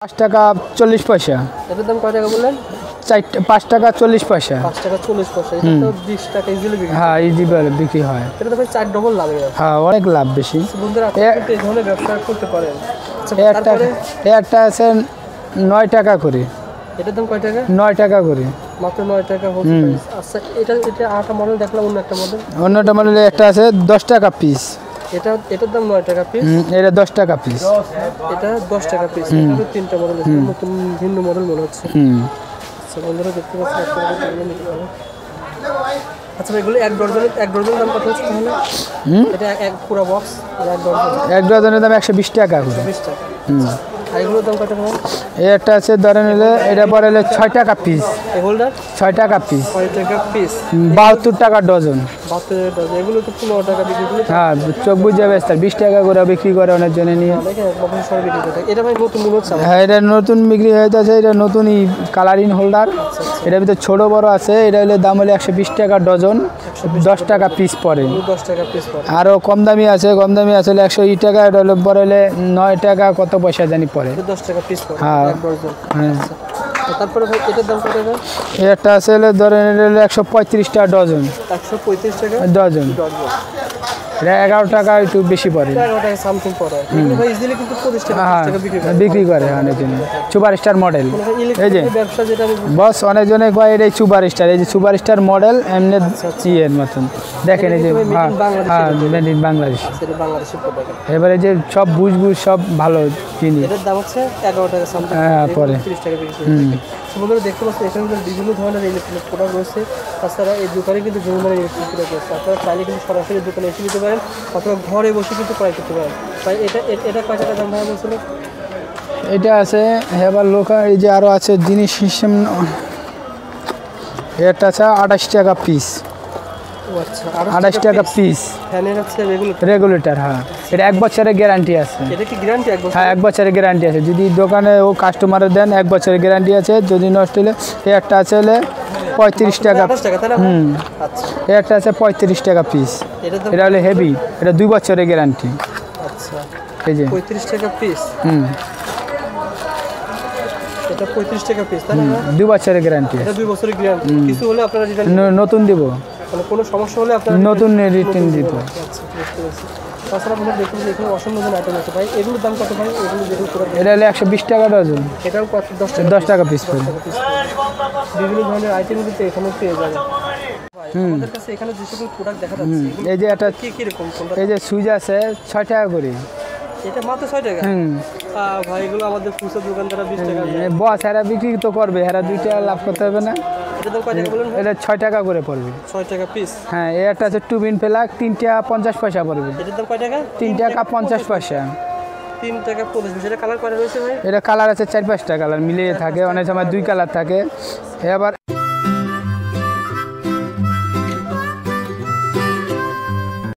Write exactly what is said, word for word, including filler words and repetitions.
পাঁচ টাকা চল্লিশ পয়সা। এটার দাম কয় টাকা বললেন? চারটা পাঁচ টাকা চল্লিশ পয়সা। পাঁচ টাকা চল্লিশ পয়সা। এটা তো বিশ টাকা ইজিলি বিক্রি। হ্যাঁ ইজি বিক্রি হয়। এটা তো ভাই চার ডবল লাভ। হ্যাঁ অনেক লাভ বেশি। বন্ধুরা এই ধরনের ব্যবসা করতে পারেন। একটা একটা আছে নয় টাকা করে। এটার দাম কয় টাকা? নয় টাকা করে। মাত্র নয় টাকা হচ্ছে। আচ্ছা এটা এটা আরেকটা মডেল দেখলাম, অন্য একটা মডেল। অন্যটা মডেলে একটা আছে দশ টাকা পিস। এটা এটার দাম নয় টাকা পিস। এটা দশ টাকা পিস। এটা দশ টাকা পিস। এটা তিনটা মডেল আছে, নতুন ভিন্ন মডেল মনে হচ্ছে। হুম আচ্ছা বন্ধুরা দেখতে পাচ্ছেন একটা মডেল নিতে পারেন। আচ্ছা এগুলো এক ডজন এক ডজন দাম কত হচ্ছে তাহলে? এটা এক পুরো বক্স এক ডজন। এক ডজনের দাম একশো বিশ টাকা করে। বিশ টাকা। হুম আর এগুলোর দাম কত টাকা? এই একটা আছে ধরে নিলে এটা পরে হলে ছয় টাকা পিস। এই হোল্ডার ছয় টাকা পিস। ছয় টাকা পিস। বাহাত্তর টাকা ডজন। বাহাত্তর টাকা ডজন। এগুলো তো পনেরো টাকা বিক্রি করে। হ্যাঁ চোখ বুঝে বেচতে বিশ টাকা করে বিক্রি করে অনেক জনে নিয়ে। এটা ভাই নতুন মনে হচ্ছে। হ্যাঁ এটা নতুন বিক্রি হয়ে যাচ্ছে। এটা নতুনই কালারিং হোল্ডার। এটার ভিতরে ছোট বড় আছে। এটা হলে দাম হলে একশো বিশ টাকা ডজন, দশ টাকা পিস পড়ে। দশ টাকা পিস পড়ে। আরও কম দামি আছে, কম দামি আছে একশো ই টাকা। এটা হলে পরে হলে নয় টাকা কত পয়সা জানি পড়ে। দশ টাকা পিস পড়ে। হ্যাঁ হ্যাঁ। তারপরে ভাই এটার দাম কত টাকা? একটা আছে হলে ধরেন একশো পঁয়ত্রিশ টাকা ডজন। একশো পঁয়ত্রিশ টাকা ডজন। এটা এগারো টাকা একটু বেশি পড়ে। এগারো টাকা সামথিং পড়ে। ভাই ইজিলি কিন্তু পঁচিশ টাকা বিক্রি করে। বিক্রি করে অনেক জনে। Super star model. এই যে ব্যবসা যেটা বস অনেক জনে কয় এটাই সুপার স্টার। এই যে সুপার স্টার মডেল এমনি ইয়ের মতন দেখেন। এই যে হ্যাঁ মেড ইন বাংলাদেশ। বাংলাদেশের প্রোডাক্ট। এবারে যে সব বুঝ বুঝ সব ভালো জিনিস। এটার দাম হচ্ছে এগারো টাকা সামথিং। হ্যাঁ পরে ত্রিশ টাকা বিক্রি করে। বন্ধুরা দেখতে পাচ্ছেন এখানে বিভিন্ন ধরনের ইলেকট্রনিক প্রোডাক্ট রয়েছে। তাছাড়া এই দোকানে কিন্তু বিভিন্ন ধরনের ইলেকট্রিক প্রোডাক্ট রয়েছে। আপনারা চাইলে কিন্তু সরাসরি দোকানে এসে নিতে পারেন অথবা ঘরে বসে কিন্তু ক্রয় করতে পারেন। তাই এটা এটা কয় টাকা দাম ভাড়া বলছিল? এটা আছে হেবার লোকাল। এই যে আরও আছে জিনিস সিস্টেম। এটা আছে আঠাশ টাকা পিস। আচ্ছা আঠাশ টাকা পিস। ফ্যানের হচ্ছে রেগুলেটর। রেগুলেটর হ্যাঁ। এটা এক বছরের গ্যারান্টি আছে। এটা কি গ্যারান্টি এক বছর? হ্যাঁ এক বছরের গ্যারান্টি আছে। যদি দোকানে ও কাস্টমারে দেন এক বছরের গ্যারান্টি আছে। যদি নষ্ট হলে এই একটা আছে হলে পঁয়ত্রিশ টাকা। হুম আচ্ছা এই একটা আছে পঁয়ত্রিশ টাকা পিস। এটা হলে হেভি। এটা দুই বছরের গ্যারান্টি। আচ্ছা এই যে পঁয়ত্রিশ টাকা পিস। হুম এটা পঁয়ত্রিশ টাকা পিস তাই না? দুই বছরের গ্যারান্টি। এটা দুই বছরের গ্যারান্টি। কিছু হলে আপনারা রিটার্ন নতুন দিব। মানে কোনো সমস্যা হলে আপনারা নতুন রিটার্ন দিব। আচ্ছা বুঝতে পেরেছি। তাছাড়া আপনারা দেখুন যে এখানে অসংখ্য ধরনের আইটেম আছে ভাই। এগুলোর দাম কত ভাই? এগুলো যেগুলো প্রোডাক্ট এটা হলে একশো বিশ টাকা ডজন। এটাও কত? দশ টাকা। দশ টাকা পিস পড়ে। বিভিন্ন ধরনের আইটেম কিন্তু এখানে পেয়ে যাবেন। আমাদের কাছে এখানে যে সকল প্রোডাক্ট দেখা যাচ্ছে এই যে এটা কি কি রকম কোনটা? এই যে সুইচ আছে ছয় টাকা করে। এটা মাত্র ছয় টাকা? হুম ভাই এগুলো আমাদের খুচরা দোকানদাররা বিশ টাকা নেয়। বস এরা বিক্রি তো করবে, এরা দুই টাকা লাভ করতে হবে না? এটা দাম কয় টাকা বলেন? এটা ছয় টাকা করে পড়বে। ছয় টাকা পিস। হ্যাঁ এই একটা আছে টু বিন ফেলাক তিন টাকা পঞ্চাশ পয়সা পড়বে। এটার দাম কয় টাকা? তিন টাকা পঞ্চাশ পয়সা। তিন টাকা পঞ্চাশ পয়সা। এটা কালার কয়টা রয়েছে ভাই? এটা কালার আছে চার পাঁচটা কালার মিলিয়ে থাকে। অনেক সময় দুই কালার থাকে। এবার